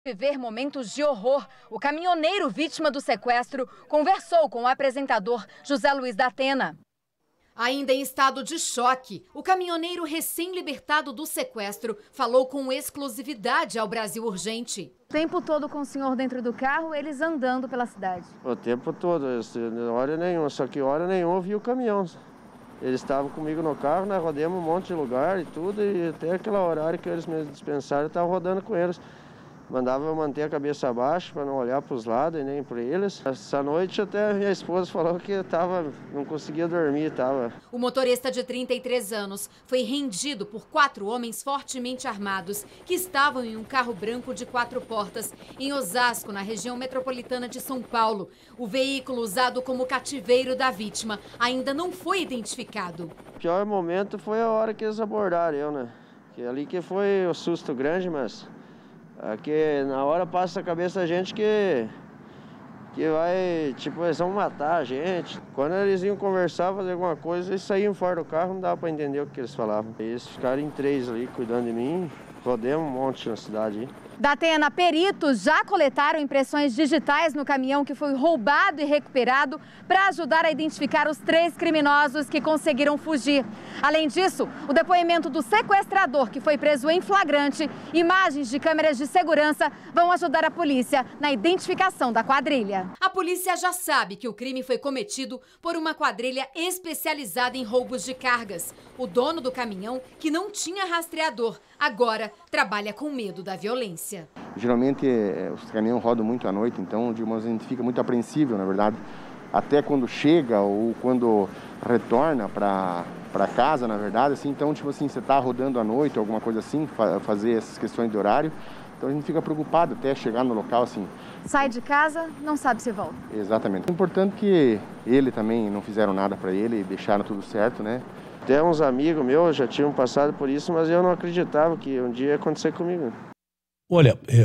Viver momentos de horror, o caminhoneiro vítima do sequestro conversou com o apresentador José Luiz da Atena. Ainda em estado de choque, o caminhoneiro recém-libertado do sequestro falou com exclusividade ao Brasil Urgente. O tempo todo com o senhor dentro do carro, eles andando pela cidade? O tempo todo, hora nenhuma, só que hora nenhuma eu vi o caminhão. Eles estavam comigo no carro, nós rodamos um monte de lugar e tudo, e até aquele horário que eles me dispensaram, eu estava rodando com eles. Mandava eu manter a cabeça abaixo para não olhar para os lados e nem para eles. Essa noite até minha esposa falou que não conseguia dormir. O motorista de 33 anos foi rendido por 4 homens fortemente armados que estavam em um carro branco de 4 portas em Osasco, na região metropolitana de São Paulo. O veículo usado como cativeiro da vítima ainda não foi identificado. O pior momento foi a hora que eles abordaram eu, né? Que ali que foi o susto grande, mas... Aqui na hora passa a cabeça da gente que vai, tipo, eles vão matar a gente. Quando eles iam conversar, fazer alguma coisa, eles saíam fora do carro, não dava para entender o que eles falavam. Eles ficaram em 3 ali, cuidando de mim, rodemos um monte na cidade aí. Da Atena, peritos já coletaram impressões digitais no caminhão que foi roubado e recuperado para ajudar a identificar os 3 criminosos que conseguiram fugir. Além disso, o depoimento do sequestrador, que foi preso em flagrante, imagens de câmeras de segurança vão ajudar a polícia na identificação da quadrilha. A polícia já sabe que o crime foi cometido por uma quadrilha especializada em roubos de cargas. O dono do caminhão, que não tinha rastreador, agora trabalha com medo da violência. Geralmente os caminhões rodam muito à noite, então a gente fica muito apreensível, na verdade, até quando chega ou quando retorna para casa, na verdade, assim, então tipo assim, você está rodando à noite, alguma coisa assim, fazer essas questões de horário, então a gente fica preocupado até chegar no local assim. Sai de casa, não sabe se volta. Exatamente. É importante que ele também não fizeram nada para ele, deixaram tudo certo, né? Até uns amigos meus já tinham passado por isso, mas eu não acreditava que um dia ia acontecer comigo. Olha,